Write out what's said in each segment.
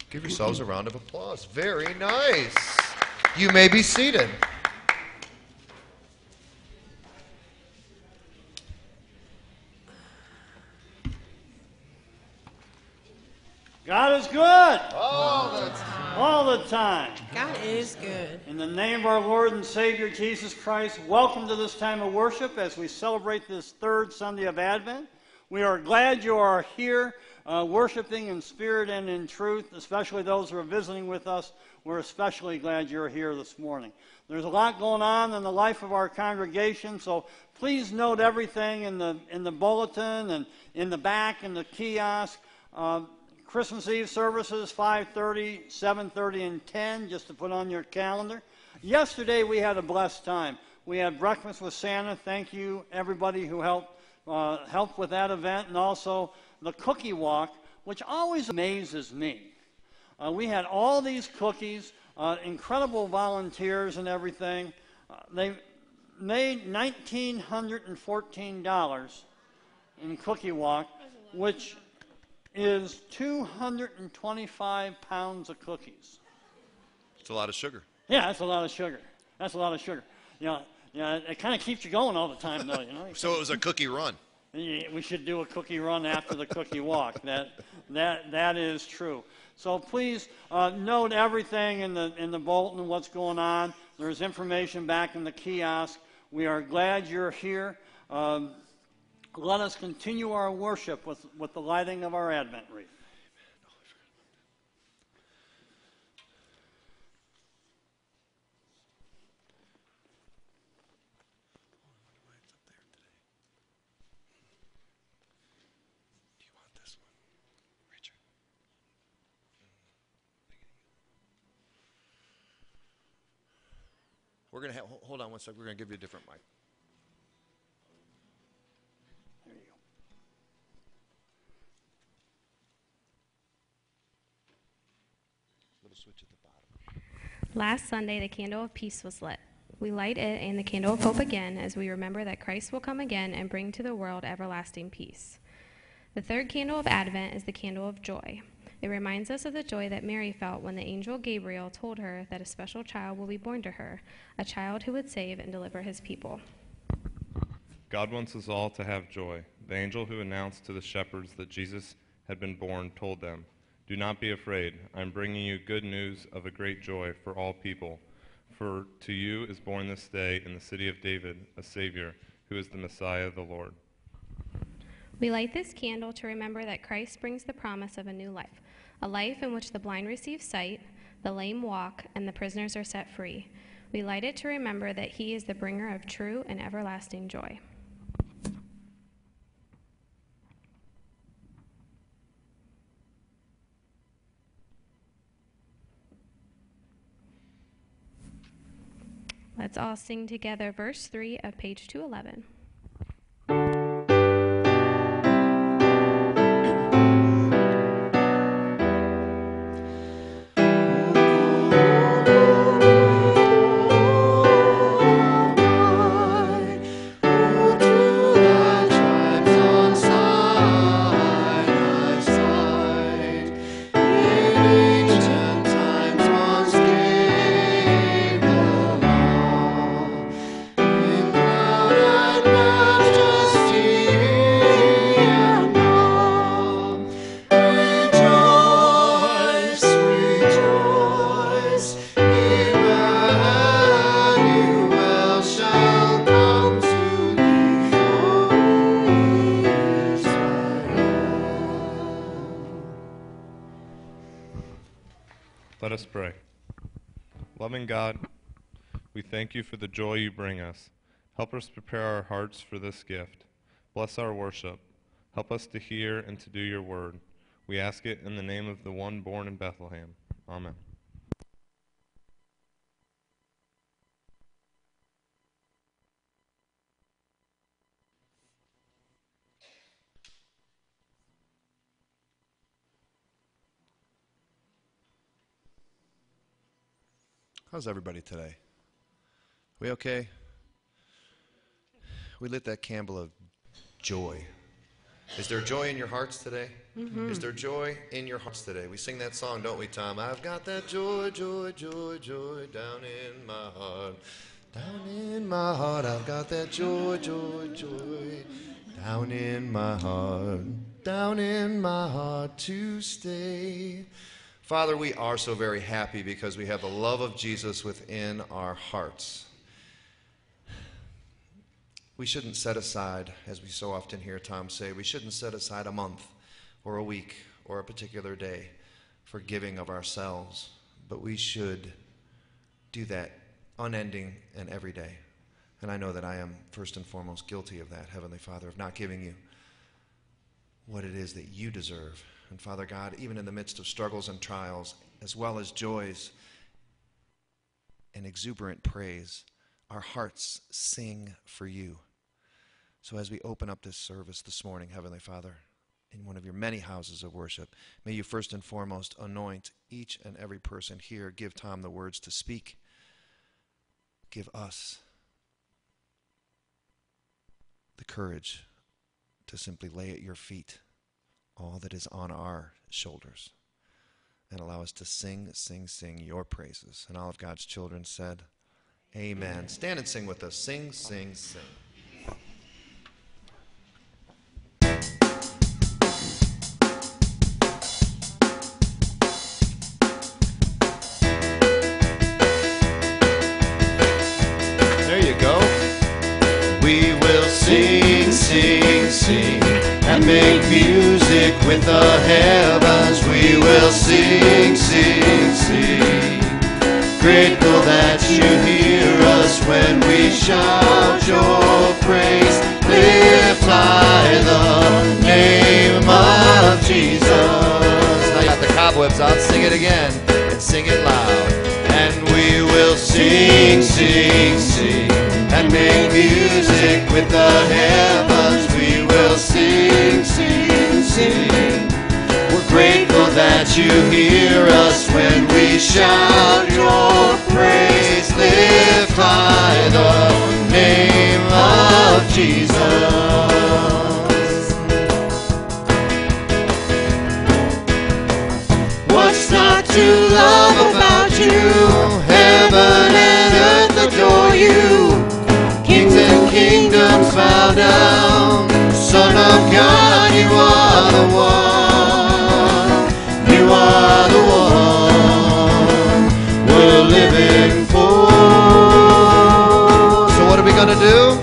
Give yourselves a round of applause. Very nice. You may be seated. God is good. All the time. All the time. God is good. In the name of our Lord and Savior Jesus Christ, welcome to this time of worship as we celebrate this third Sunday of Advent. We are glad you are here worshiping in spirit and in truth, especially those who are visiting with us. We're especially glad you're here this morning. There's a lot going on in the life of our congregation, so please note everything in the bulletin and in the back in the kiosk. Christmas Eve services, 5:30, 7:30, and 10, just to put on your calendar. Yesterday we had a blessed time. We had breakfast with Santa. Thank you, everybody who helped with that event, and also the cookie walk, which always amazes me. We had all these cookies, incredible volunteers and everything. They made $1,914 in cookie walk, which is 225 pounds of cookies. It's a lot of sugar. Yeah, that's a lot of sugar. That's a lot of sugar. Yeah, it kind of keeps you going all the time, though. So it was a cookie run. We should do a cookie run after the cookie walk. That is true. So please note everything in the bulletin and what's going on. There's information back in the kiosk. We are glad you're here. Let us continue our worship with the lighting of our Advent wreath. We're going to hold on one second. We're going to give you a different mic. There you go. Little switch at the bottom. Last Sunday, the candle of peace was lit. We light it and the candle of hope again as we remember that Christ will come again and bring to the world everlasting peace. The third candle of Advent is the candle of joy. It reminds us of the joy that Mary felt when the angel Gabriel told her that a special child will be born to her, a child who would save and deliver his people. God wants us all to have joy. The angel who announced to the shepherds that Jesus had been born told them, "Do not be afraid. I am bringing you good news of a great joy for all people. For to you is born this day in the city of David a Savior, who is the Messiah, the Lord." We light this candle to remember that Christ brings the promise of a new life, a life in which the blind receive sight, the lame walk, and the prisoners are set free. We light it to remember that he is the bringer of true and everlasting joy. Let's all sing together verse 3 of page 211. Let us pray. Loving God, we thank you for the joy you bring us. Help us prepare our hearts for this gift. Bless our worship. Help us to hear and to do your word. We ask it in the name of the one born in Bethlehem. Amen. How's everybody today? We okay? We lit that candle of joy. Is there joy in your hearts today? Is there joy in your hearts today? We sing that song, don't we, Tom? I've got that joy, joy, joy, joy down in my heart. Down in my heart, I've got that joy, joy, joy. Down in my heart, down in my heart to stay. Father, we are so very happy because we have the love of Jesus within our hearts. We shouldn't set aside, as we so often hear Tom say, we shouldn't set aside a month or a week or a particular day for giving of ourselves, but we should do that unending and every day. And I know that I am first and foremost guilty of that, Heavenly Father, of not giving you what it is that you deserve. And Father God, even in the midst of struggles and trials, as well as joys and exuberant praise, our hearts sing for you. So as we open up this service this morning, Heavenly Father, in one of your many houses of worship, may you first and foremost anoint each and every person here. Give Tom the words to speak. Give us the courage to simply lay at your feet all that is on our shoulders and allow us to sing, sing, sing your praises. And all of God's children said, amen. Stand and sing with us. Sing, sing, sing. There you go. We will sing, sing, sing, and make music with the heavens. We will sing, sing, sing. Grateful that you hear us when we shout your praise. Lift high the name of Jesus. Now you got the cobwebs on. Sing it again and sing it loud. And we will sing, sing, sing, and make music with the heavens. We will sing, sing, sing. We're grateful that you hear us when we shout your praise. Lift high the name of Jesus. What's not to love about you? Heaven and earth adore you. Kings and kingdoms bow down. Son of God, you are the one. You are the one we're living for. So what are we going to do?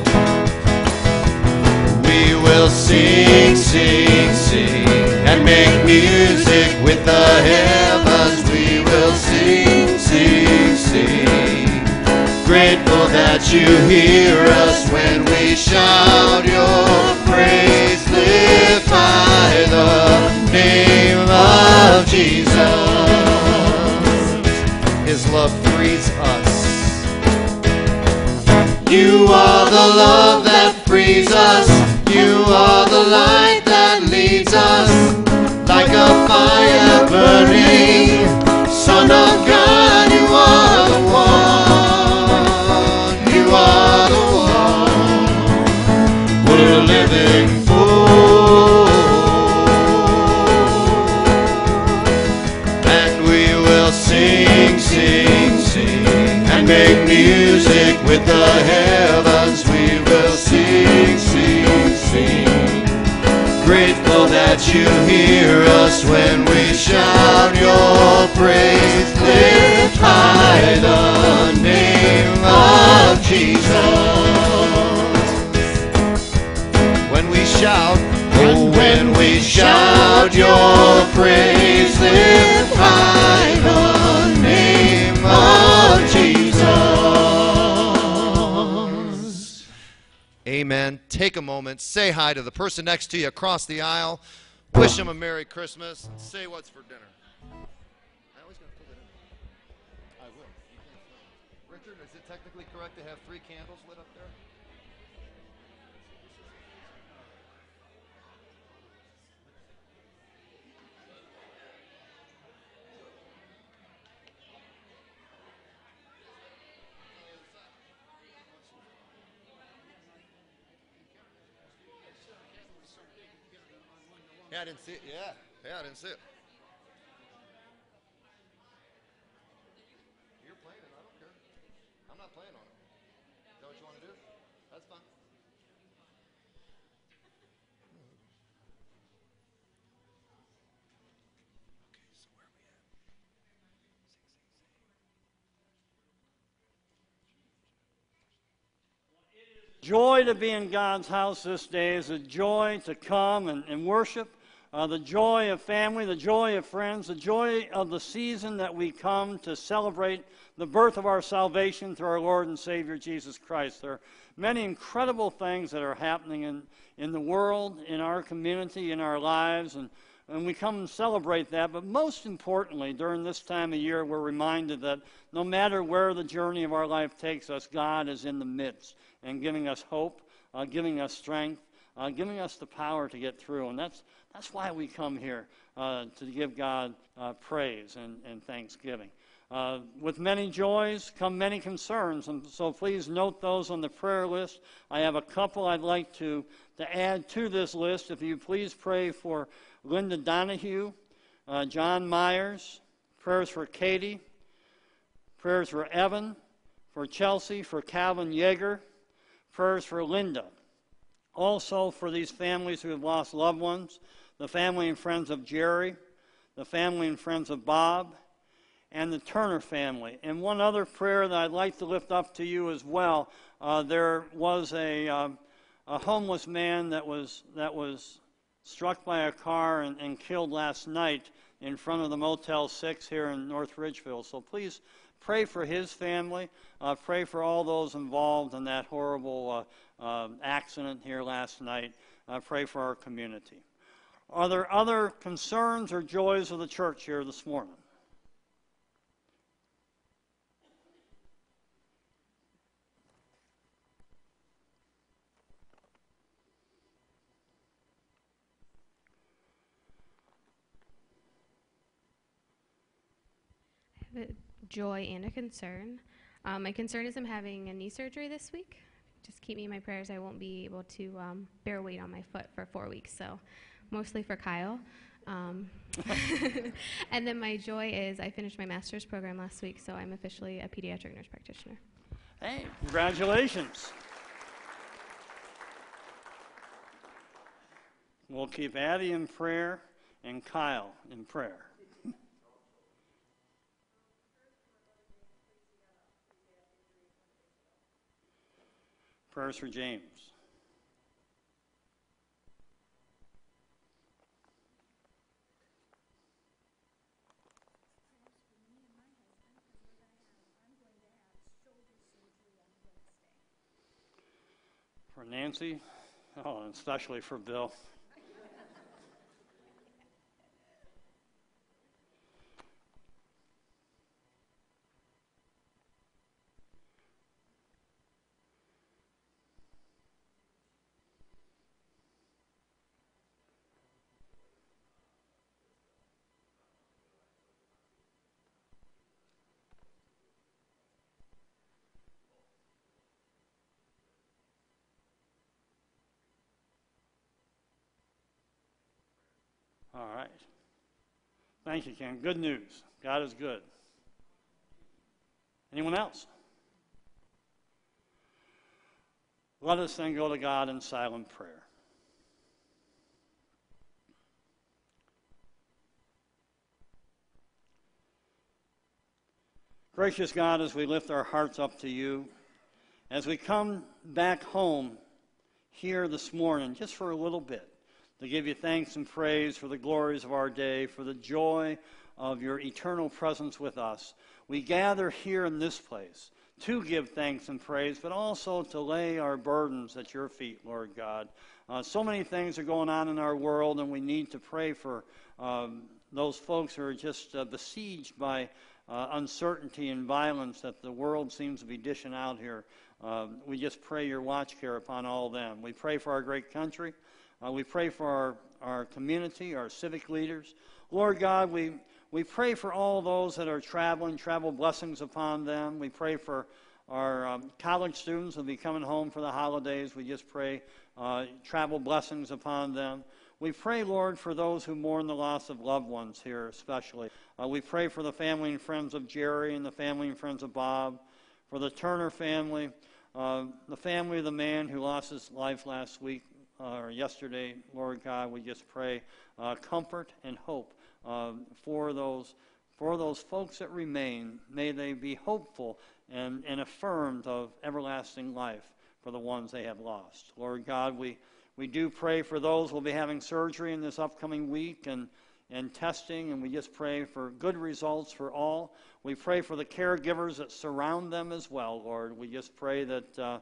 We will sing, sing, sing, and make music with the heavens. We will sing, sing, sing. Grateful that you hear us when we shout your praise. Lift high the name of Jesus. His love frees us. You are the love that frees us. You are the light that leads us. Like a fire burning, Son of God, you are the one. You are the one we're living for. And we will sing, sing, sing, and make music with the heavens. We will sing, sing, sing. Grateful that you hear us when we shout your praise. Lift high the name of Jesus. When we shout, oh, when we shout your praise, lift high the name of Jesus. Amen. Take a moment, say hi to the person next to you across the aisle, wish them a Merry Christmas, and say what's for dinner. I always got to put it in. I will. Richard, is it technically correct to have 3 candles lit up there? Yeah, I didn't see it. Yeah, I didn't see it. You're playing it. I don't care. I'm not playing on it. Is that what you want to do? That's fine. Joy to be in God's house this day is a joy to come and worship, the joy of family, the joy of friends, the joy of the season that we come to celebrate the birth of our salvation through our Lord and Savior Jesus Christ. There are many incredible things that are happening in the world, in our community, in our lives, and we come and celebrate that. But most importantly, during this time of year, we're reminded that no matter where the journey of our life takes us, God is in the midst and giving us hope, giving us strength, giving us the power to get through. And that's why we come here, to give God praise and thanksgiving. With many joys come many concerns, and so please note those on the prayer list. I have a couple I'd like to add to this list. If you please pray for Linda Donahue, John Myers, prayers for Katie, prayers for Evan, for Chelsea, for Calvin Yeager, prayers for Linda. Also for these families who have lost loved ones, the family and friends of Jerry, the family and friends of Bob, and the Turner family. And one other prayer that I'd like to lift up to you as well. There was a homeless man that was struck by a car and killed last night in front of the Motel 6 here in North Ridgeville. So please pray for his family. Pray for all those involved in that horrible accident here last night. Pray for our community. Are there other concerns or joys of the church here this morning? A joy and a concern. My concern is I'm having a knee surgery this week. Just keep me in my prayers. I won't be able to bear weight on my foot for 4 weeks, so mostly for Kyle. And then my joy is I finished my master's program last week, so I'm officially a pediatric nurse practitioner. Hey, congratulations. We'll keep Addie in prayer and Kyle in prayer. Prayers for James. For Nancy, and especially for Bill. All right. Thank you, Ken. Good news. God is good. Anyone else? Let us then go to God in silent prayer. Gracious God, as we lift our hearts up to you, as we come back home here this morning, just for a little bit, to give you thanks and praise for the glories of our day, for the joy of your eternal presence with us. We gather here in this place to give thanks and praise, but also to lay our burdens at your feet, Lord God. So many things are going on in our world, and we need to pray for those folks who are just besieged by uncertainty and violence that the world seems to be dishing out here. We just pray your watch care upon all of them. We pray for our great country. We pray for our community, our civic leaders. Lord God, we pray for all those that are traveling, travel blessings upon them. We pray for our college students who will be coming home for the holidays. We just pray travel blessings upon them. We pray, Lord, for those who mourn the loss of loved ones here especially. We pray for the family and friends of Jerry and the family and friends of Bob, for the Turner family, the family of the man who lost his life last week or yesterday. Lord God, we just pray comfort and hope for those folks that remain. May they be hopeful and affirmed of everlasting life for the ones they have lost. Lord God, we do pray for those who will be having surgery in this upcoming week and testing, and we just pray for good results for all. We pray for the caregivers that surround them as well, Lord. We just pray that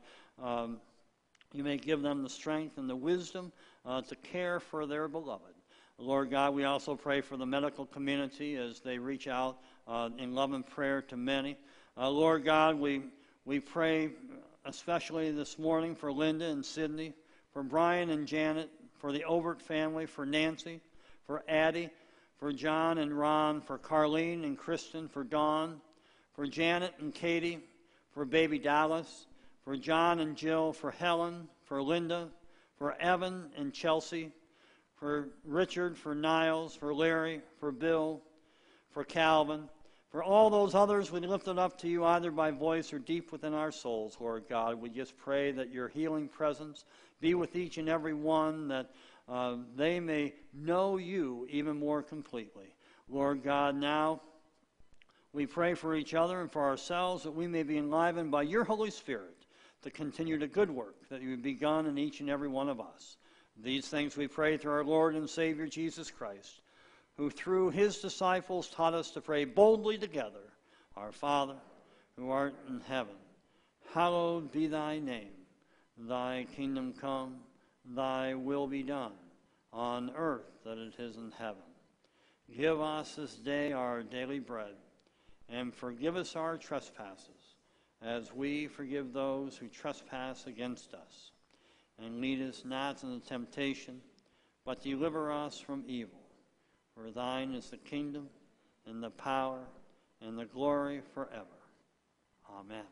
you may give them the strength and the wisdom to care for their beloved. Lord God, we also pray for the medical community as they reach out in love and prayer to many. Lord God, we pray especially this morning for Linda and Sydney, for Brian and Janet, for the Overt family, for Nancy, for Addie, for John and Ron, for Carlene and Kristen, for Dawn, for Janet and Katie, for baby Dallas, for John and Jill, for Helen, for Linda, for Evan and Chelsea, for Richard, for Niles, for Larry, for Bill, for Calvin, for all those others we lifted up to you either by voice or deep within our souls, Lord God. We just pray that your healing presence be with each and every one, that they may know you even more completely. Lord God, now we pray for each other and for ourselves that we may be enlivened by your Holy Spirit to continue the good work that you've begun in each and every one of us. These things we pray through our Lord and Savior Jesus Christ, who through his disciples taught us to pray boldly together, Our Father, who art in heaven, hallowed be thy name. Thy kingdom come, thy will be done, on earth that it is in heaven. Give us this day our daily bread, and forgive us our trespasses, as we forgive those who trespass against us. And lead us not into temptation, but deliver us from evil. For thine is the kingdom, and the power, and the glory forever. Amen.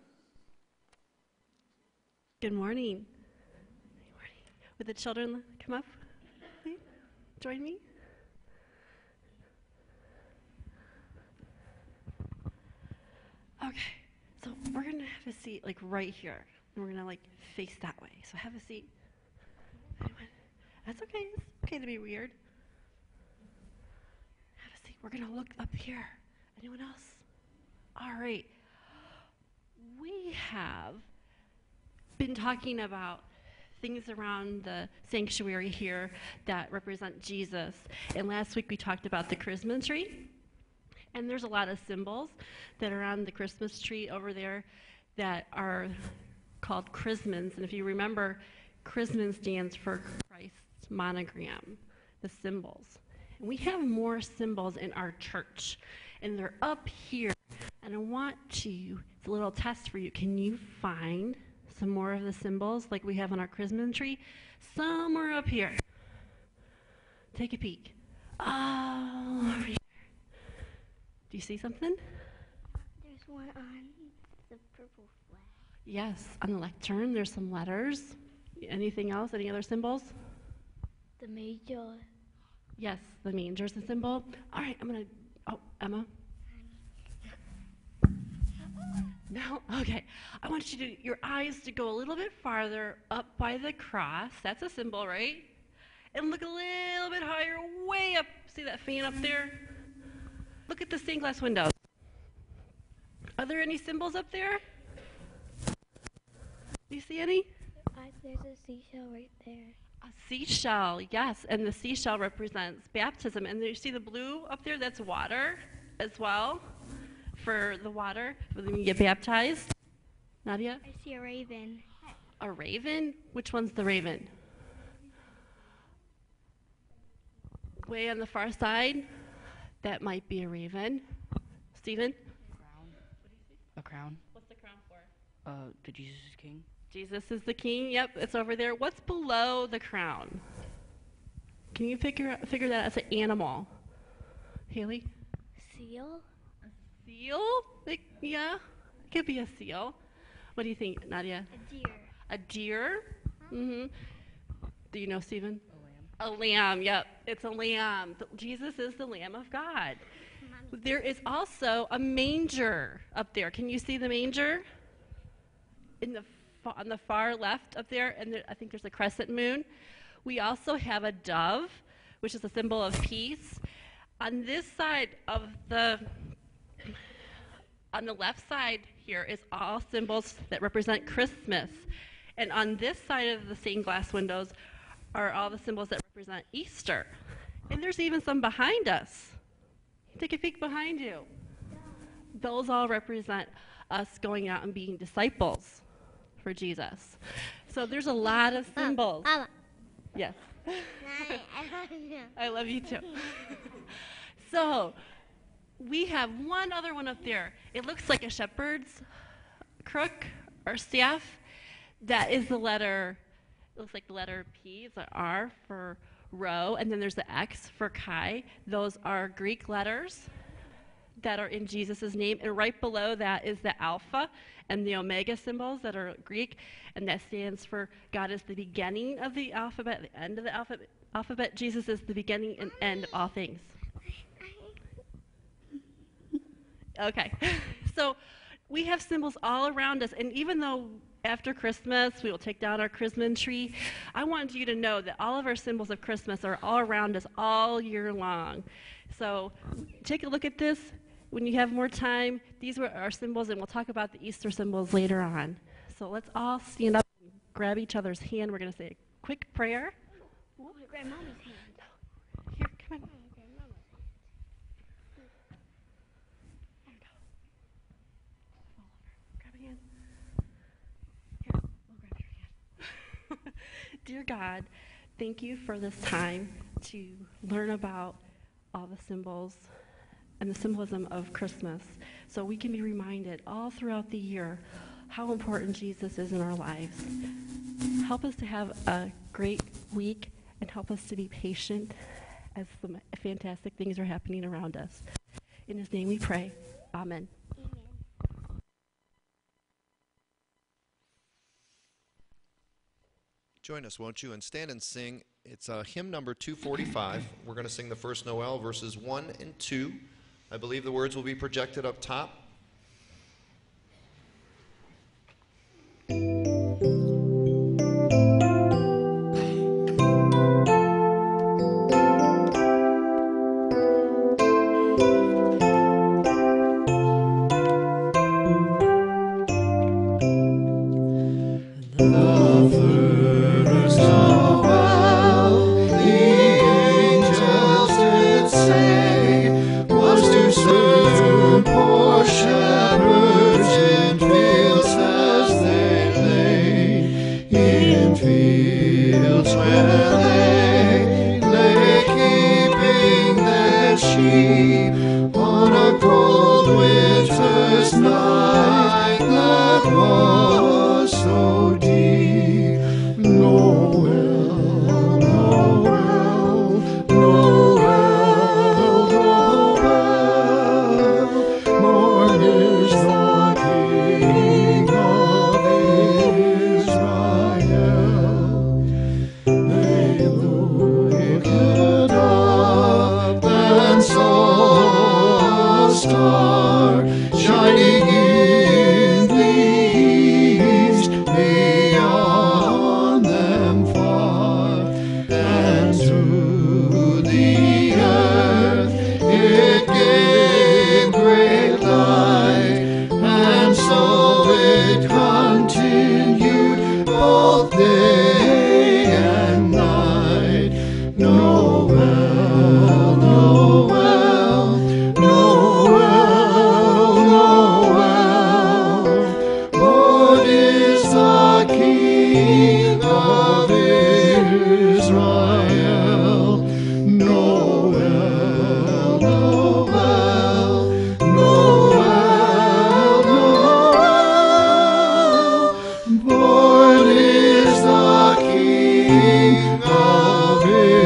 Good morning. Good morning. Would the children come up? Please? Join me. Okay, so we're going to have a seat like right here. And we're going to like face that way. So have a seat. Anyone? That's okay. It's okay to be weird. Have a seat. We're going to look up here. Anyone else? All right. We have been talking about things around the sanctuary here that represent Jesus. And last week we talked about the Christmas tree. And there's a lot of symbols that are on the Christmas tree over there that are called chrismons. And if you remember, chrismon stands for Christ's monogram, the symbols. And we have more symbols in our church. And they're up here. And I want you, it's a little test for you. Can you find some more of the symbols like we have on our chrismon tree? Somewhere up here. Take a peek. Oh, over here. Do you see something? There's one on the purple flag. Yes, on the lectern there's some letters. Anything else? Any other symbols? The major. Yes, the manger's a symbol. All right, I'm going to, oh, Emma. No? Okay. I want you to, your eyes to go a little bit farther up by the cross. That's a symbol, right? And look a little bit higher, way up. See that fan up there? Look at the stained glass windows. Are there any symbols up there? Do you see any? There's a seashell right there. A seashell, yes. And the seashell represents baptism. And you see the blue up there? That's water as well. For the water, when you get baptized. Nadia? I see a raven. A raven? Which one's the raven? Way on the far side? That might be a raven. Stephen? A crown. What's the crown for? The Jesus is king. Jesus is the king. Yep, it's over there. What's below the crown? Can you figure that as an animal? Haley? Seal? Seal? Like, yeah, it could be a seal. What do you think, Nadia? A deer. A deer? Mm-hmm. Do you know, Stephen? A lamb, yep. It's a lamb. Jesus is the Lamb of God. There is also a manger up there. Can you see the manger? On the far left up there, and I think there's a crescent moon. We also have a dove, which is a symbol of peace. On this side of on the left side here is all symbols that represent Christmas. And on this side of the stained glass windows are all the symbols that represent Easter. And there's even some behind us. Take a peek behind you. Those all represent us going out and being disciples for Jesus. So there's a lot of symbols. Mama. Yes. I love you. I love you too. So we have one other one up there. It looks like a shepherd's crook or staff. That is the letter, it looks like the letter P. It's an R for row, and then there's the X for Chi. Those are Greek letters that are in Jesus' name, and right below that is the Alpha and the Omega symbols that are Greek, and that stands for God is the beginning of the alphabet, the end of the alphabet. Jesus is the beginning and end of all things. Okay, so we have symbols all around us, and even though after Christmas we will take down our Christmas tree, I want you to know that all of our symbols of Christmas are all around us all year long. So take a look at this when you have more time. These were our symbols, and we'll talk about the Easter symbols later on. So let's all stand up and grab each other's hand. We're going to say a quick prayer. I want to grab Mommy's hand. Here, come on. Dear God, thank you for this time to learn about all the symbols and the symbolism of Christmas, so we can be reminded all throughout the year how important Jesus is in our lives. Help us to have a great week, and help us to be patient as the fantastic things are happening around us. In his name we pray. Amen. Join us, won't you, and stand and sing. It's hymn number 245. We're going to sing the first Noel, verses 1 and 2. I believe the words will be projected up top. Fields where they lay keeping their sheep on a cold winter's night that was so deep. Noel, Noel, Noel, Noel, born is the King of Israel. They looked up and saw a star shining in the east, beyond them far, and to the earth it gave great light, and so it continued both day and night. Noel, Noel, Noel, Noel, born is the King of Israel. Noel, Noel, Noel, Noel, born is the King of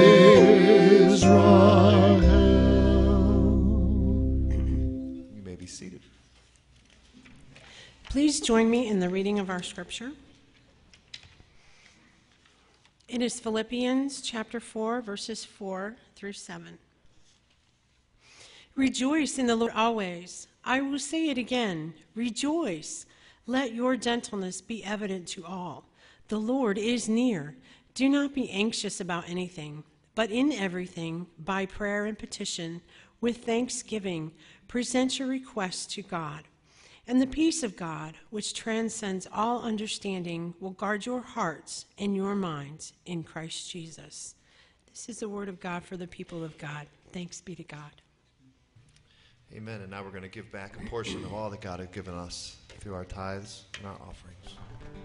Israel. You may be seated. Please join me in the reading of our scripture. It is Philippians chapter 4, verses 4 through 7. Rejoice in the Lord always. I will say it again, rejoice. Let your gentleness be evident to all. The Lord is near. Do not be anxious about anything, but in everything, by prayer and petition, with thanksgiving, present your requests to God. And the peace of God, which transcends all understanding, will guard your hearts and your minds in Christ Jesus. This is the word of God for the people of God. Thanks be to God. Amen. And now we're going to give back a portion of all that God has given us through our tithes and our offerings.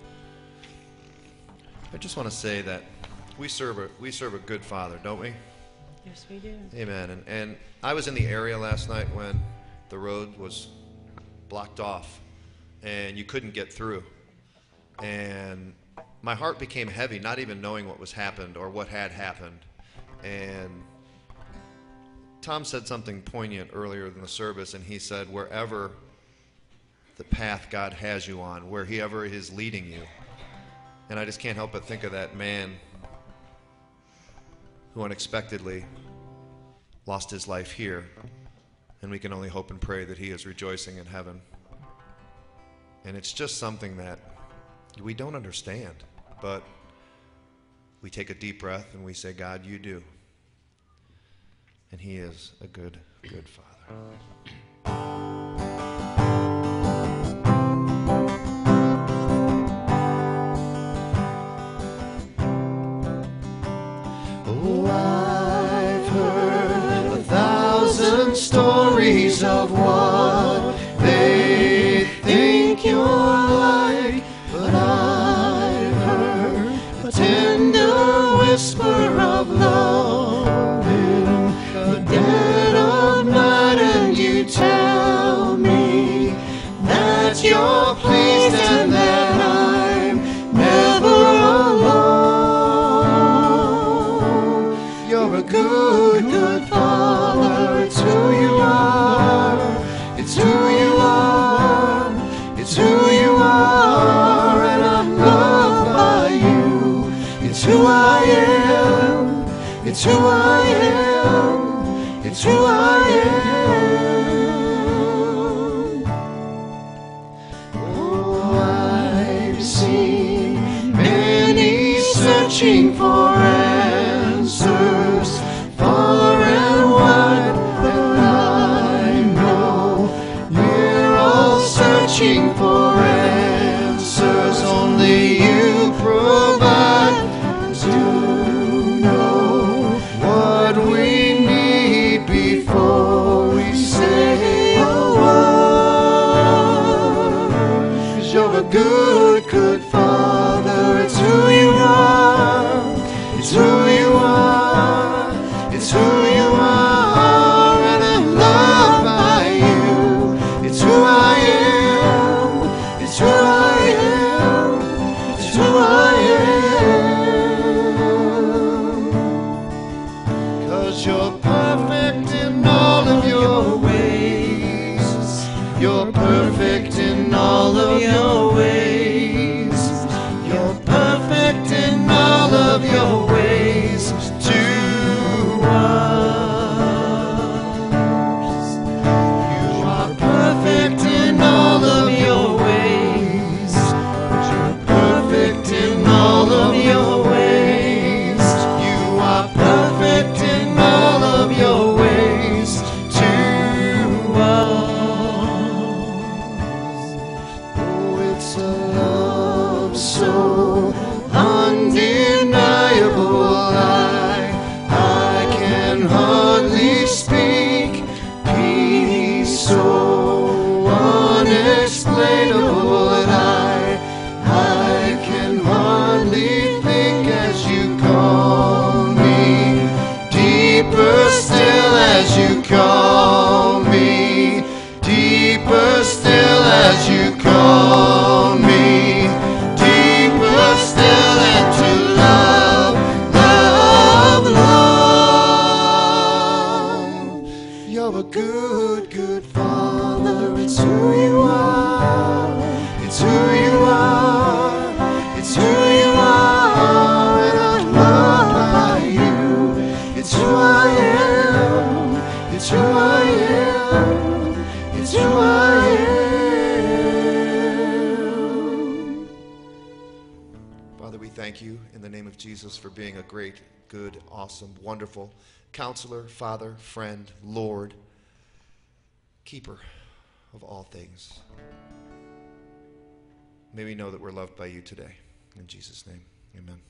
I just want to say that we serve a good Father, don't we? Yes, we do. Amen. And I was in the area last night when the road was blocked off and you couldn't get through. And my heart became heavy, not even knowing what was happened or what had happened. And Tom said something poignant earlier in the service, and he said, wherever the path God has you on, wherever He is leading you. And I just can't help but think of that man who unexpectedly lost his life here. And we can only hope and pray that he is rejoicing in heaven. And it's just something that we don't understand, but we take a deep breath and we say, God, you do. And He is a good, good Father. Oh, I've heard 1,000 stories of what they think you're like, but I've heard a tender whisper of love in the dead of night, and you tell me that you're pleased and that I'm never alone. You're a good, good Father. It's who you are. It's who you are. It's who you are. And I'm loved by you. It's who I am. It's who I am. It's who I am. Oh, I've seen many searching for answers far and wide, and I know we're all searching for answers only you provide. To know what we need before we say a word. 'Cause you're a good, good Father. It's who you are. It's who you are. It's who you are. And I'm loved by you. It's who I am. It's who I am. It's who I am. 'Cause you're perfect in all of your ways. You're perfect in all of your ways. You're perfect in all of your ways to us. You are perfect in all of your ways. You're perfect in all of your ways. You are perfect in all of your ways to us. Oh, it's is who I am. Father, we thank you in the name of Jesus for being a great, good, awesome, wonderful counselor, Father, friend, Lord, keeper of all things. May we know that we're loved by you today. In Jesus' name, amen.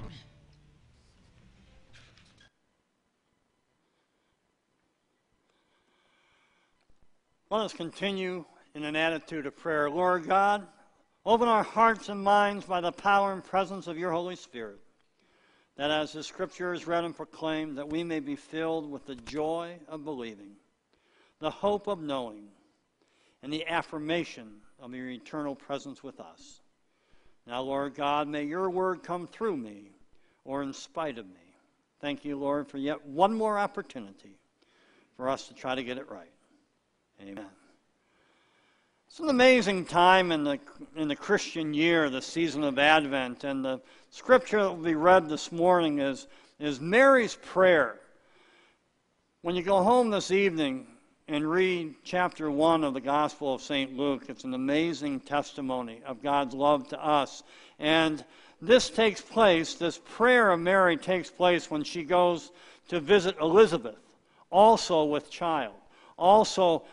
Let us continue in an attitude of prayer. Lord God, open our hearts and minds by the power and presence of your Holy Spirit, that as the Scripture is read and proclaimed, that we may be filled with the joy of believing, the hope of knowing, and the affirmation of your eternal presence with us. Now, Lord God, may your word come through me or in spite of me. Thank you, Lord, for yet one more opportunity for us to try to get it right. Amen. It's an amazing time in the Christian year, the season of Advent, and the scripture that will be read this morning is Mary's prayer. When you go home this evening and read chapter 1 of the Gospel of St. Luke, it's an amazing testimony of God's love to us. And this prayer of Mary takes place when she goes to visit Elizabeth, also with child. Also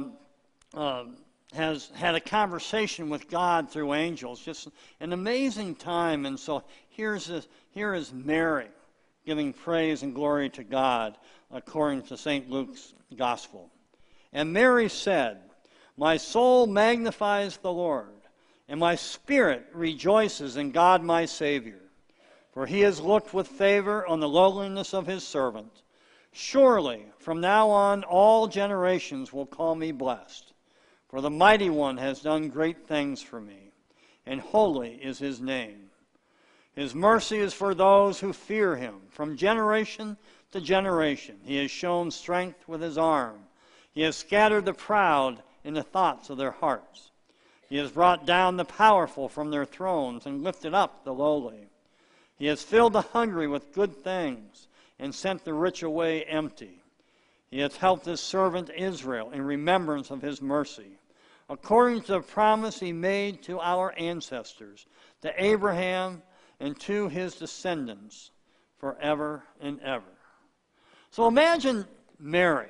has had a conversation with God through angels. Just an amazing time. And so here is Mary giving praise and glory to God according to St. Luke's Gospel. And Mary said, "My soul magnifies the Lord, and my spirit rejoices in God my Savior. For he has looked with favor on the lowliness of his servant. Surely, from now on, all generations will call me blessed. For the Mighty One has done great things for me, and holy is his name. His mercy is for those who fear him. From generation to generation, he has shown strength with his arm. He has scattered the proud in the thoughts of their hearts. He has brought down the powerful from their thrones and lifted up the lowly. He has filled the hungry with good things and sent the rich away empty. He has helped his servant Israel in remembrance of his mercy, according to the promise he made to our ancestors, to Abraham and to his descendants forever and ever." So imagine Mary,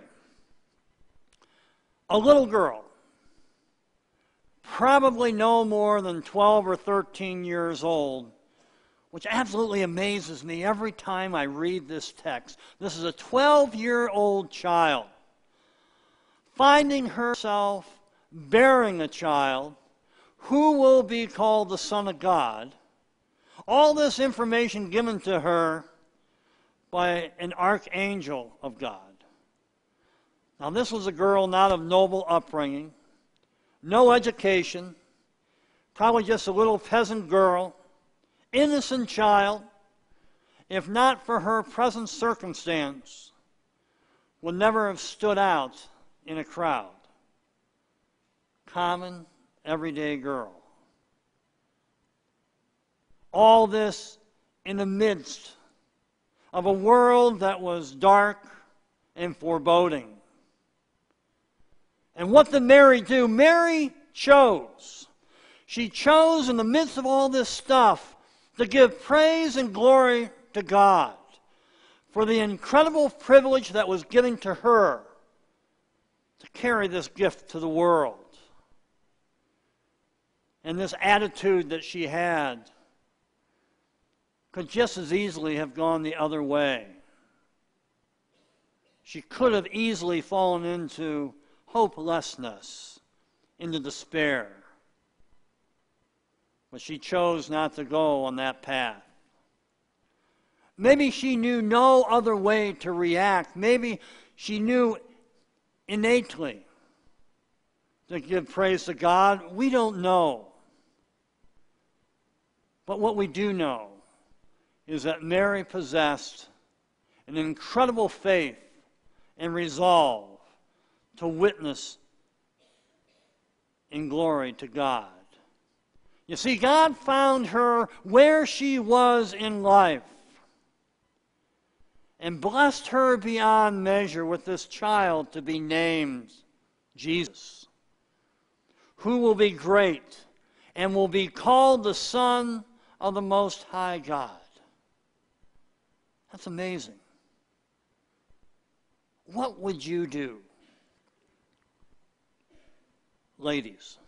a little girl, probably no more than 12 or 13 years old, which absolutely amazes me every time I read this text. This is a 12-year-old child finding herself bearing a child who will be called the Son of God. All this information given to her by an archangel of God. Now, this was a girl not of noble upbringing, no education, probably just a little peasant girl, innocent child, if not for her present circumstance, would never have stood out in a crowd. Common, everyday girl. All this in the midst of a world that was dark and foreboding. And what did Mary do? Mary chose. She chose in the midst of all this stuff to give praise and glory to God for the incredible privilege that was given to her to carry this gift to the world. And this attitude that she had could just as easily have gone the other way. She could have easily fallen into hopelessness, into despair. But she chose not to go on that path. Maybe she knew no other way to react. Maybe she knew innately to give praise to God. We don't know. But what we do know is that Mary possessed an incredible faith and resolve to witness in glory to God. You see, God found her where she was in life and blessed her beyond measure with this child to be named Jesus. who will be great and will be called the Son of the Most High God. That's amazing. What would you do? Ladies,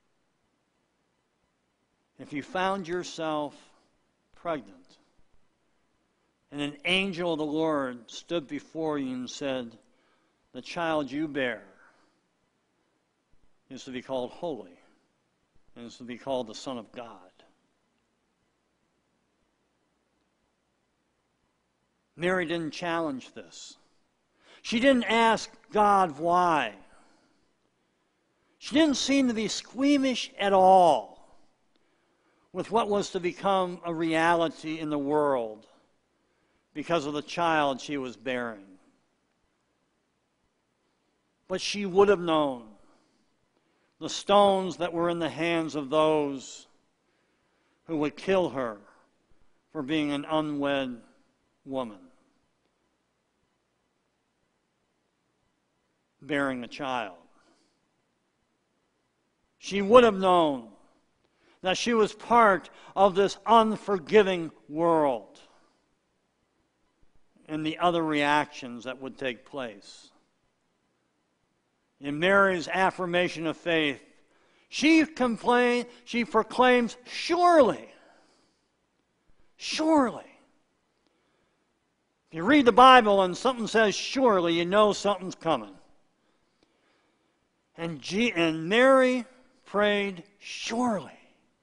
if you found yourself pregnant and an angel of the Lord stood before you and said, the child you bear is to be called holy and is to be called the Son of God. Mary didn't challenge this. She didn't ask God why. She didn't seem to be squeamish at all with what was to become a reality in the world because of the child she was bearing. But she would have known the stones that were in the hands of those who would kill her for being an unwed woman, bearing a child. She would have known that she was part of this unforgiving world and the other reactions that would take place. In Mary's affirmation of faith, she proclaims, surely. If you read the Bible and something says surely, you know something's coming. And Mary prayed, surely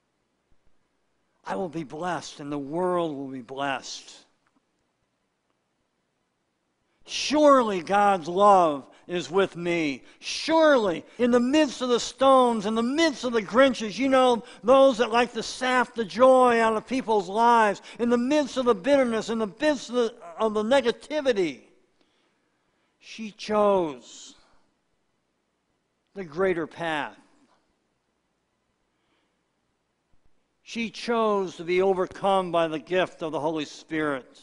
I will be blessed and the world will be blessed. Surely God's love is with me. Surely, in the midst of the stones, in the midst of the Grinches, you know, those that like to sap the joy out of people's lives, in the midst of the bitterness, in the midst of the negativity, she chose the greater path. She chose to be overcome by the gift of the Holy Spirit,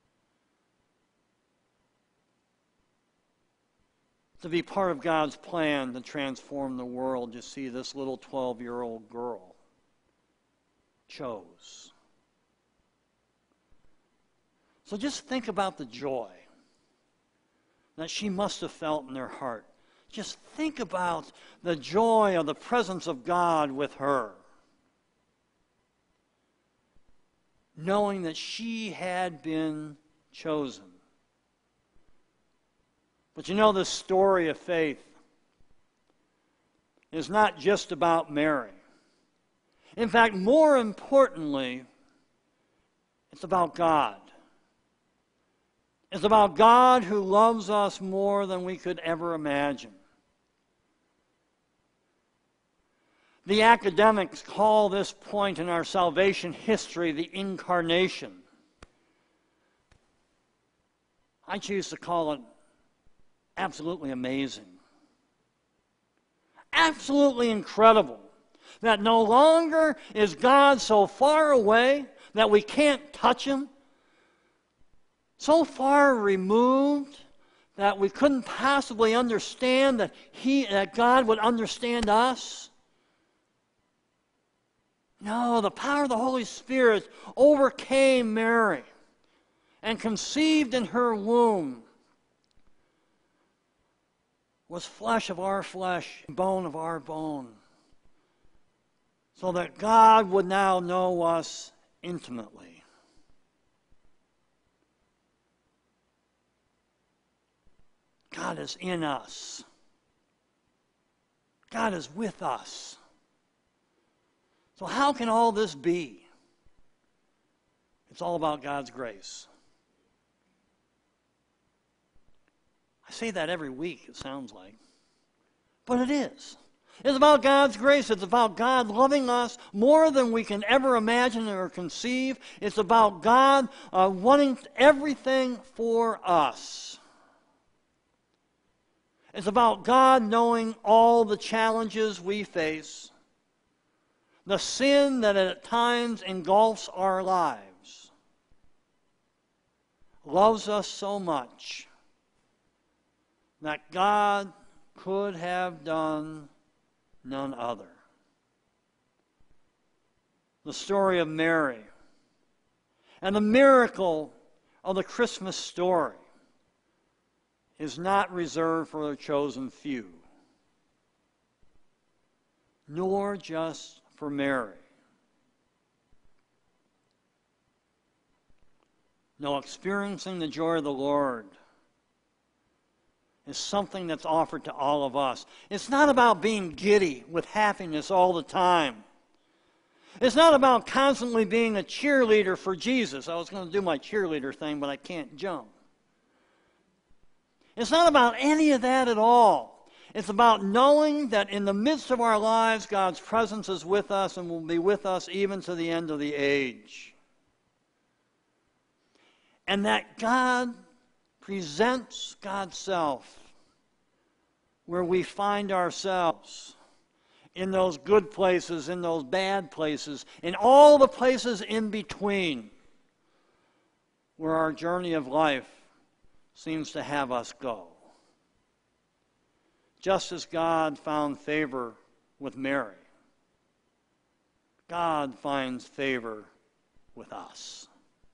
to be part of God's plan to transform the world. You see, this little 12-year-old girl chose. So just think about the joy that she must have felt in her heart. Just think about the joy of the presence of God with her, knowing that she had been chosen. But you know, this story of faith is not just about Mary. In fact, more importantly, it's about God. It's about God who loves us more than we could ever imagine. The academics call this point in our salvation history the incarnation. I choose to call it absolutely amazing. Absolutely incredible that no longer is God so far away that we can't touch Him, so far removed that we couldn't possibly understand that God would understand us. No, the power of the Holy Spirit overcame Mary and conceived in her womb was flesh of our flesh, bone of our bone, so that God would now know us intimately. God is in us. God is with us. So how can all this be? It's all about God's grace. I say that every week, it sounds like. But it is. It's about God's grace. It's about God loving us more than we can ever imagine or conceive. It's about God wanting everything for us. It's about God knowing all the challenges we face, the sin that at times engulfs our lives, loves us so much that God could have done none other. The story of Mary and the miracle of the Christmas story is not reserved for the chosen few, nor just for Mary. No, experiencing the joy of the Lord is something that's offered to all of us. It's not about being giddy with happiness all the time. It's not about constantly being a cheerleader for Jesus. I was going to do my cheerleader thing, but I can't jump. It's not about any of that at all. It's about knowing that in the midst of our lives, God's presence is with us and will be with us even to the end of the age. And that God presents God's self where we find ourselves, in those good places, in those bad places, in all the places in between where our journey of life seems to have us go. Just as God found favor with Mary, God finds favor with us.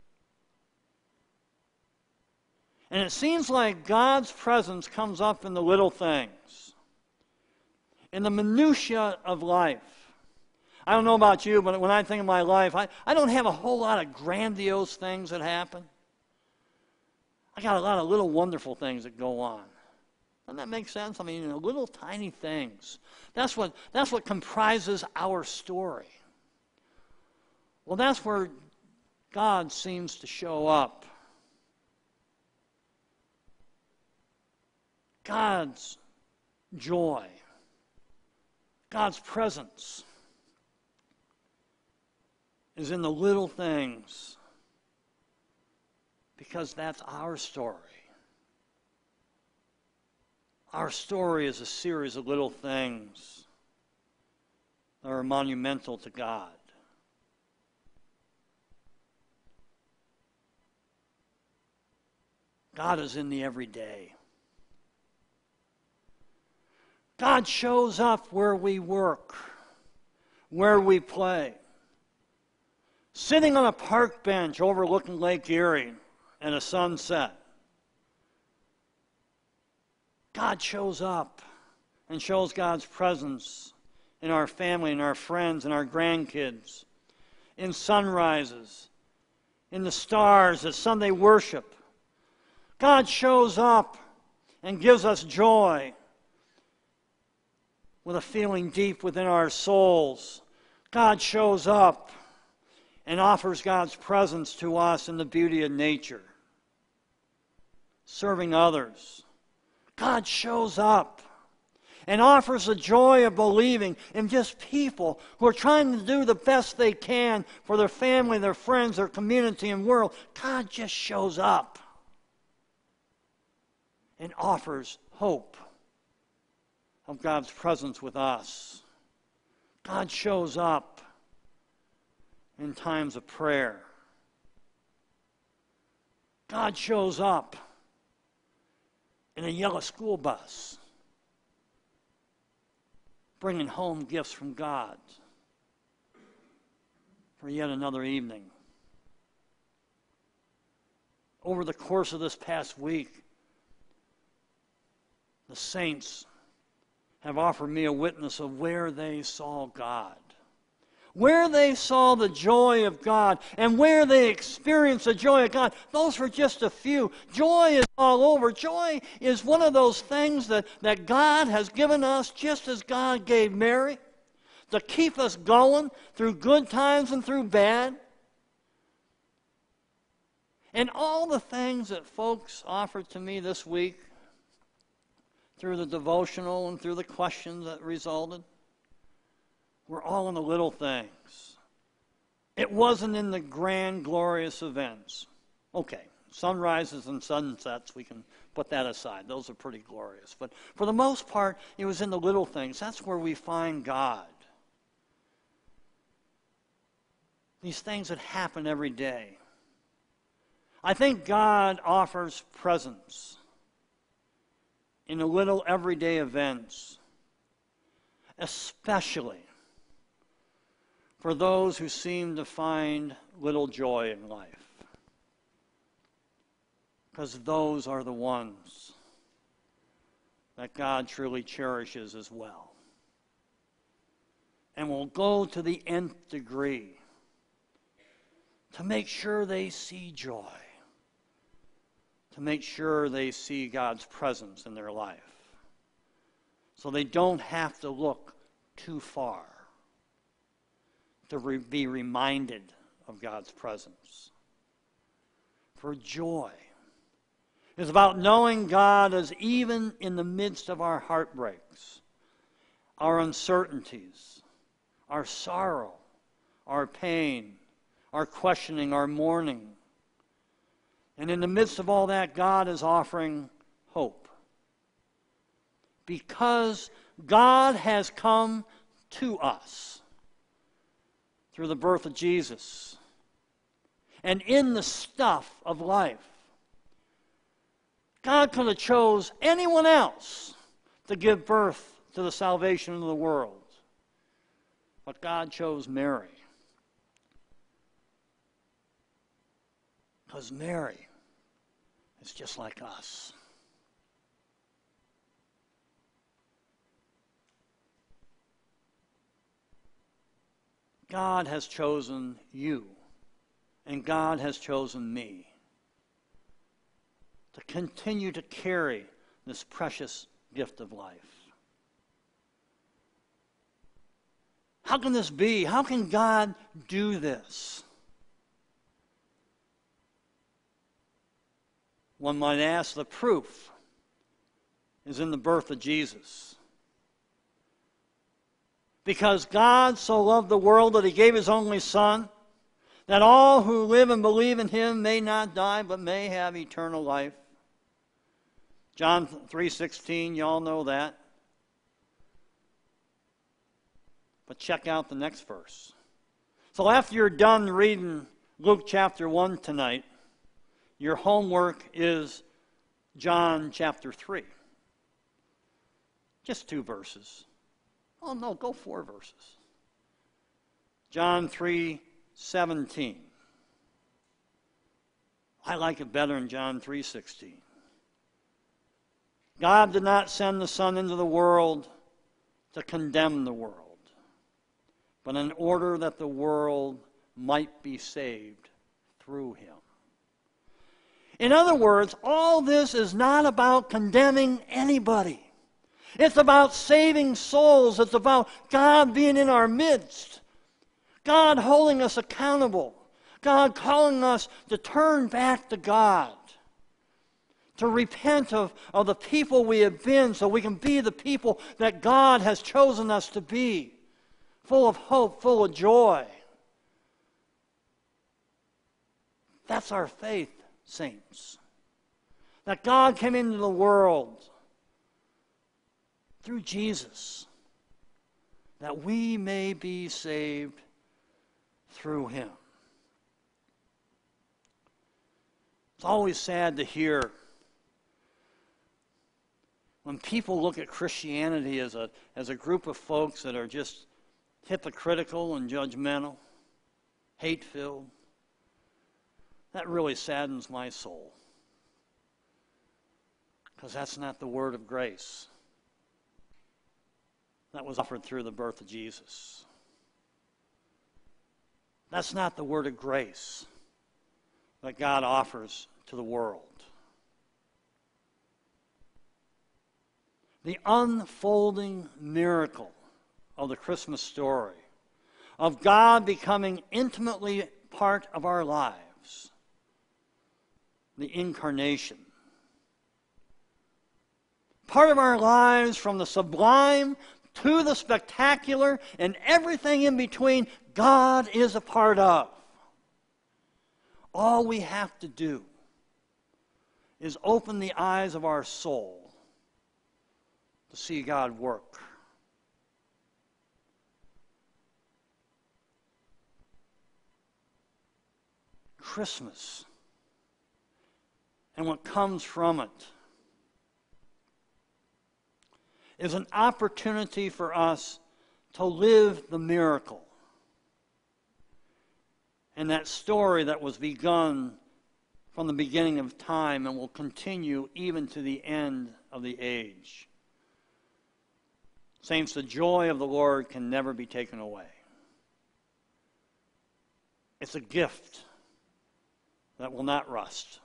And it seems like God's presence comes up in the little things, in the minutiae of life. I don't know about you, but when I think of my life, I don't have a whole lot of grandiose things that happen. I got a lot of little wonderful things that go on. Doesn't that make sense? I mean, little tiny things. That's what comprises our story. Well, that's where God seems to show up. God's joy, God's presence is in the little things, because that's our story. Our story is a series of little things that are monumental to God. God is in the everyday. God shows up where we work, where we play. Sitting on a park bench overlooking Lake Erie and a sunset. God shows up and shows God's presence in our family, in our friends, in our grandkids, in sunrises, in the stars at Sunday worship. God shows up and gives us joy with a feeling deep within our souls. God shows up and offers God's presence to us in the beauty of nature. Serving others. God shows up and offers the joy of believing in just people who are trying to do the best they can for their family, their friends, their community and world. God just shows up and offers hope of God's presence with us. God shows up in times of prayer. God shows up in a yellow school bus, bringing home gifts from God for yet another evening. Over the course of this past week, the saints have offered me a witness of where they saw God, where they saw the joy of God, and where they experienced the joy of God. Those were just a few. Joy is all over. Joy is one of those things that God has given us, just as God gave Mary, to keep us going through good times and through bad. And all the things that folks offered to me this week, through the devotional and through the questions that resulted, were all in the little things. It wasn't in the grand, glorious events. Okay, sunrises and sunsets, we can put that aside. Those are pretty glorious. But for the most part, it was in the little things. That's where we find God. These things that happen every day. I think God offers presence in the little everyday events. especially for those who seem to find little joy in life, because those are the ones that God truly cherishes as well, and will go to the nth degree to make sure they see joy, to make sure they see God's presence in their life, so they don't have to look too far to be reminded of God's presence. For joy is about knowing God as even in the midst of our heartbreaks, our uncertainties, our sorrow, our pain, our questioning, our mourning. And in the midst of all that, God is offering hope. Because God has come to us through the birth of Jesus. And in the stuff of life, God could have chose anyone else to give birth to the salvation of the world. But God chose Mary. Because Mary is just like us. God has chosen you, and God has chosen me to continue to carry this precious gift of life. How can this be? How can God do this? One might ask, the proof is in the birth of Jesus. Because God so loved the world that he gave his only Son, that all who live and believe in him may not die, but may have eternal life. John 3:16, you all know that. But check out the next verse. So after you're done reading Luke chapter 1 tonight, your homework is John chapter 3. Just 2 verses. Oh no, go 4 verses. John 3:17. I like it better in John 3:16. God did not send the Son into the world to condemn the world, but in order that the world might be saved through him. In other words, all this is not about condemning anybody. It's about saving souls. It's about God being in our midst. God holding us accountable. God calling us to turn back to God. To repent of the people we have been so we can be the people that God has chosen us to be. Full of hope, full of joy. That's our faith, saints. That God came into the world through Jesus, that we may be saved through him. It's always sad to hear when people look at Christianity as a group of folks that are just hypocritical and judgmental, hate-filled. That really saddens my soul. Because that's not the word of grace that was offered through the birth of Jesus. That's not the word of grace that God offers to the world. The unfolding miracle of the Christmas story, of God becoming intimately part of our lives, the incarnation. Part of our lives from the sublime to the spectacular and everything in between, God is a part of. All we have to do is open the eyes of our soul to see God work. Christmas and what comes from it is an opportunity for us to live the miracle. And that story that was begun from the beginning of time and will continue even to the end of the age. Saints, the joy of the Lord can never be taken away. It's a gift that will not rust.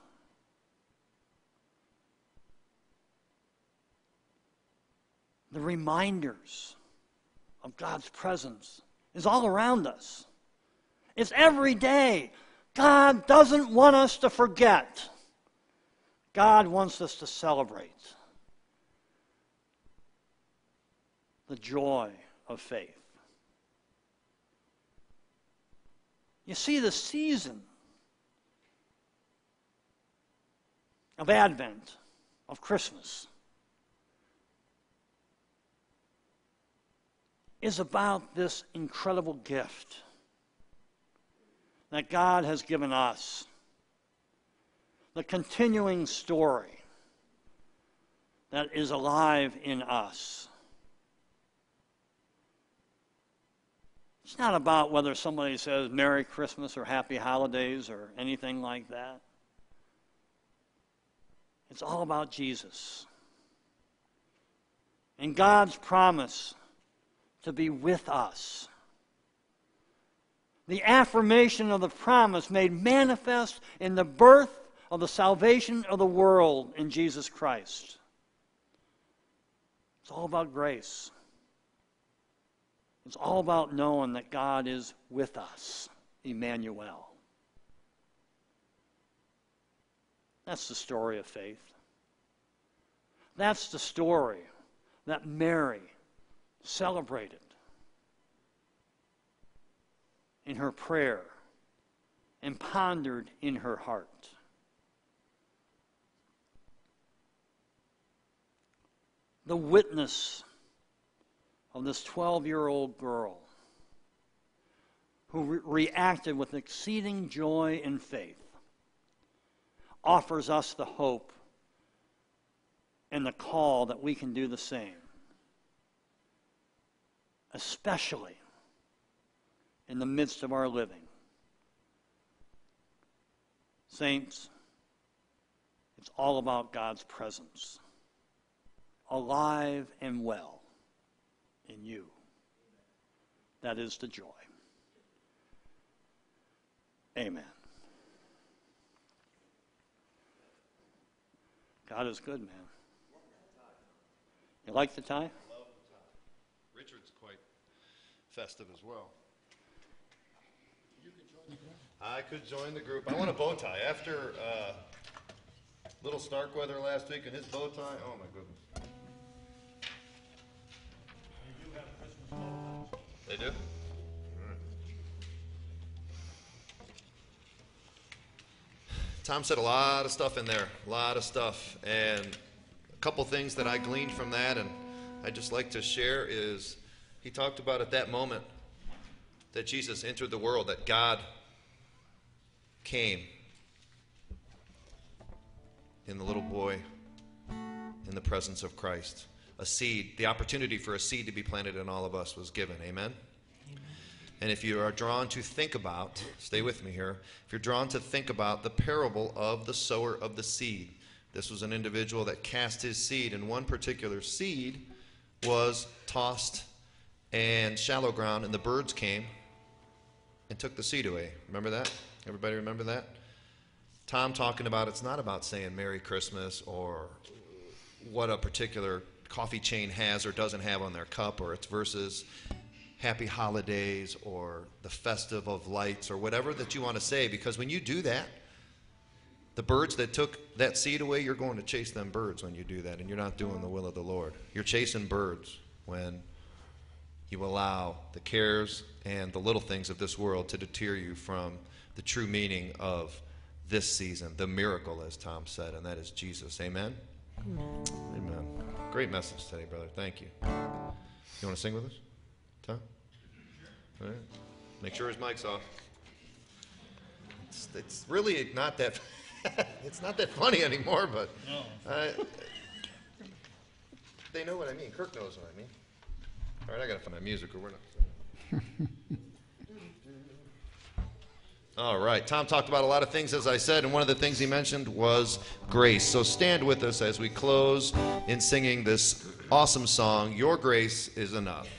The reminders of God's presence is all around us. It's every day. God doesn't want us to forget. God wants us to celebrate the joy of faith. You see, the season of Advent, of Christmas, is about this incredible gift that God has given us. The continuing story that is alive in us. It's not about whether somebody says Merry Christmas or Happy Holidays or anything like that. It's all about Jesus. And God's promise to be with us. The affirmation of the promise made manifest in the birth of the salvation of the world in Jesus Christ. It's all about grace. It's all about knowing that God is with us, Emmanuel. That's the story of faith. That's the story that Mary celebrated in her prayer and pondered in her heart. The witness of this 12-year-old girl who reacted with exceeding joy and faith offers us the hope and the call that we can do the same, especially in the midst of our living. Saints, it's all about God's presence, alive and well in you. That is the joy. Amen. God is good, man. You like the tie? I love the tie. Richard's quite festive as well. You could join the group. I could join the group. I want a bow tie. After little Starkweather last week and his bow tie, oh my goodness. They do have Christmas bow ties. They do? Tom said a lot of stuff in there, a lot of stuff, and a couple things that I gleaned from that, and I'd just like to share is he talked about at that moment that Jesus entered the world, that God came in the little boy in the presence of Christ. A seed, the opportunity for a seed to be planted in all of us was given. Amen? And if you are drawn to think about, stay with me here, if you're drawn to think about the parable of the sower of the seed, this was an individual that cast his seed, and one particular seed was tossed and shallow ground, and the birds came and took the seed away. Remember that? Everybody remember that? Tom talking about it's not about saying Merry Christmas or what a particular coffee chain has or doesn't have on their cup, or it's versus Happy Holidays or the festive of lights or whatever that you want to say, because when you do that, the birds that took that seed away, you're going to chase them birds when you do that, and you're not doing the will of the Lord. You're chasing birds when you allow the cares and the little things of this world to deter you from the true meaning of this season, the miracle, as Tom said, and that is Jesus. Amen? Amen. Amen. Great message today, brother. Thank you. You want to sing with us? Tom? All right. Make sure his mic's off. It's really not that it's not that funny anymore, but they know what I mean. Kirk knows what I mean. All right, I got to find my music or we're not. All right, Tom talked about a lot of things, as I said, and one of the things he mentioned was grace. So stand with us as we close in singing this awesome song, Your Grace is Enough.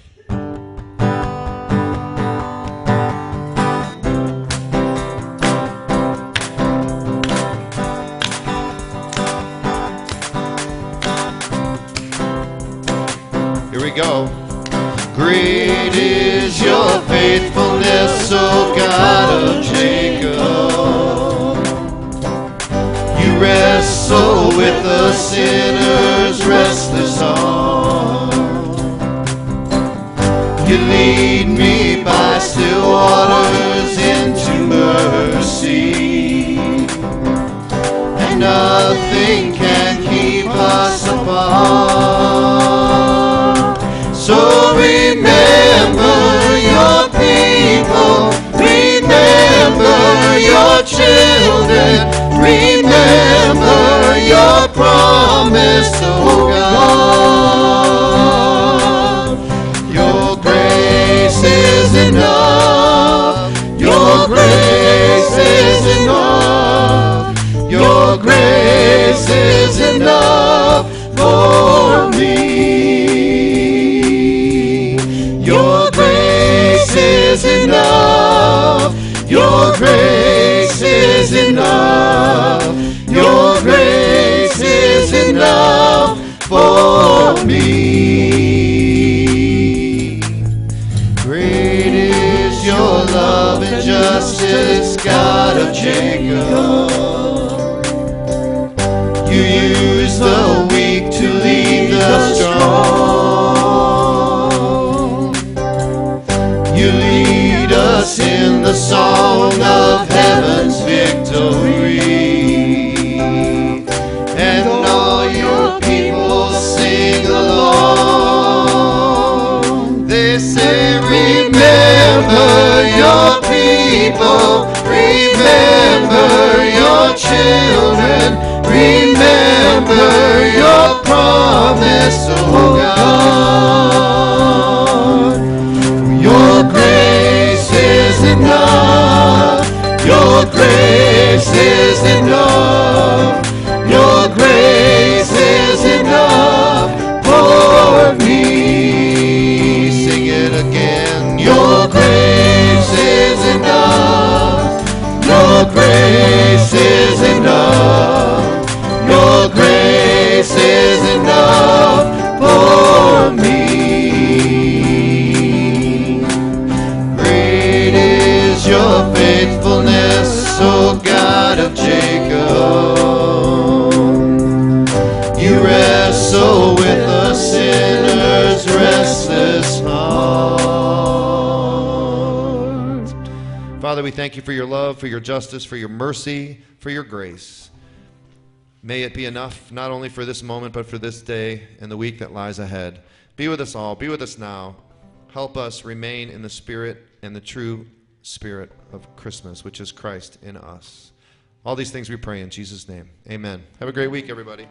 Here we go. Great is your faithfulness, O God of Jacob. You wrestle with the sinner's restless heart. You lead me by still waters into mercy, and nothing can keep us apart. So remember your people, remember your children, remember your promise, oh God. Your grace is enough, your grace is enough, your grace is enough for me. Your grace is enough. Your grace is enough. Your grace is enough for me. Great is your love and justice, God of Jacob. You use the weak to lead the strong. You lead us in the song of heaven's victory, and all your people sing along. They say, remember your people, remember your children, remember your promise, oh God. Your grace is enough. Your grace is enough. Your grace is enough for me. Sing it again. Your grace is enough. Your grace is enough. Your grace is enough for me. Great is your faithfulness, O God of Jacob. You wrestle with the sinner's restless heart. Father, we thank you for your love, for your justice, for your mercy, for your grace. May it be enough, not only for this moment, but for this day and the week that lies ahead. Be with us all. Be with us now. Help us remain in the spirit and the true spirit of Christmas, which is Christ in us. All these things we pray in Jesus' name. Amen. Have a great week, everybody.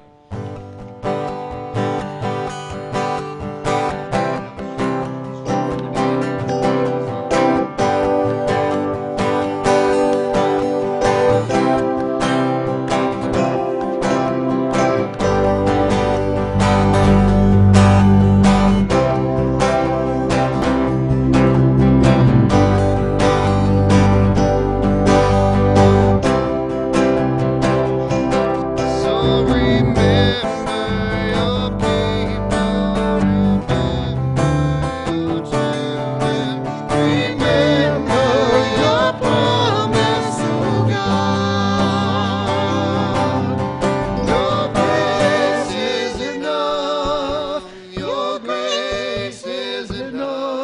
Your grace is enough.